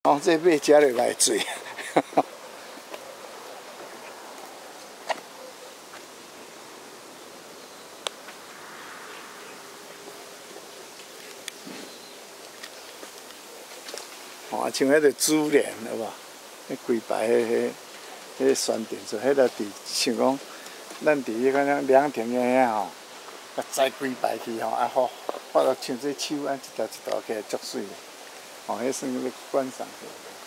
哦，这马食落来醉。哦，像迄个珠帘，有无？迄规排迄宣传说，迄个伫像讲，咱伫迄个凉亭遐吼，甲栽规排去吼，啊好，发到像这树啊，一条一条起来足水的，哦，迄算咧观赏的。